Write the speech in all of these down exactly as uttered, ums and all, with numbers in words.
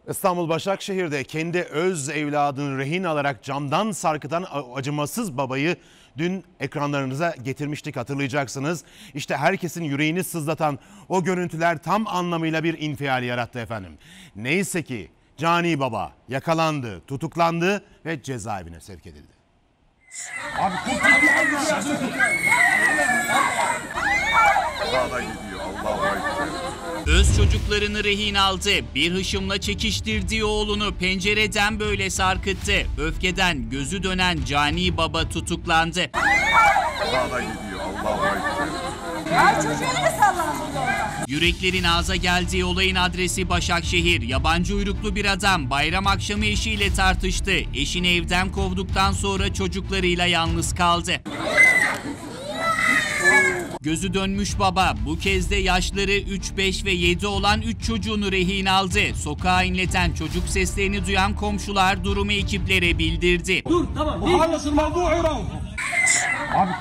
İstanbul Başakşehir'de kendi öz evladını rehin alarak camdan sarkıtan acımasız babayı dün ekranlarınıza getirmiştik, hatırlayacaksınız. İşte herkesin yüreğini sızlatan o görüntüler tam anlamıyla bir infial yarattı efendim. Neyse ki cani baba yakalandı, tutuklandı ve cezaevine sevk edildi. Abi Allah'a gidiyor, Allah'a gidiyor. Öz çocuklarını rehin aldı. Bir hışımla çekiştirdiği oğlunu pencereden böyle sarkıttı. Öfkeden gözü dönen cani baba tutuklandı. Allah'a gidiyor, Allah'a gidiyor. Ay çocuğunu da sallandı orada. Yüreklerin ağza geldiği olayın adresi Başakşehir. Yabancı uyruklu bir adam bayram akşamı eşiyle tartıştı. Eşini evden kovduktan sonra çocuklarıyla yalnız kaldı. Gözü dönmüş baba bu kez de yaşları üç, beş ve yedi olan üç çocuğunu rehin aldı. Sokağa inleten çocuk seslerini duyan komşular durumu ekiplere bildirdi. dur tamam. وخلص الموضوع وروح. Abi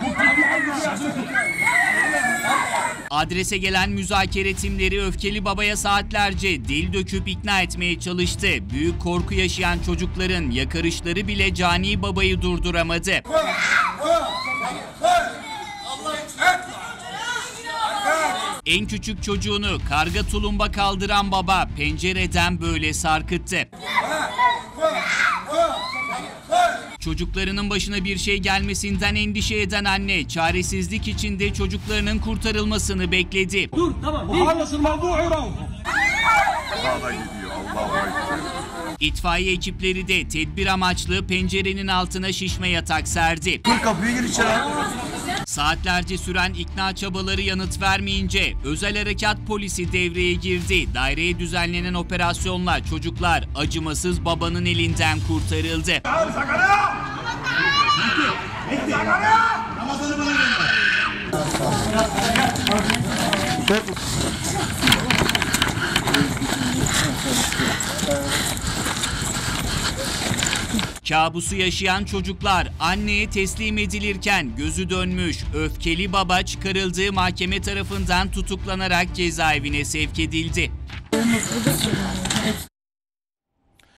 Adrese gelen müzakere timleri öfkeli babaya saatlerce dil döküp ikna etmeye çalıştı. Büyük korku yaşayan çocukların yakarışları bile cani babayı durduramadı. En küçük çocuğunu karga tulumba kaldıran baba pencereden böyle sarkıttı. Çocuklarının başına bir şey gelmesinden endişe eden anne çaresizlik içinde çocuklarının kurtarılmasını bekledi. dur tamam. وخلص الموضوع وروح. Allah'a gidiyor, Allah'a gidiyor. İtfaiye ekipleri de tedbir amaçlı pencerenin altına şişme yatak serdi. Dur kapıya gir içeri. Saatlerce süren ikna çabaları yanıt vermeyince özel harekat polisi devreye girdi. Daireye düzenlenen operasyonla çocuklar acımasız babanın elinden kurtarıldı. Kabusu yaşayan çocuklar anneye teslim edilirken gözü dönmüş öfkeli baba çıkarıldığı mahkeme tarafından tutuklanarak cezaevine sevk edildi.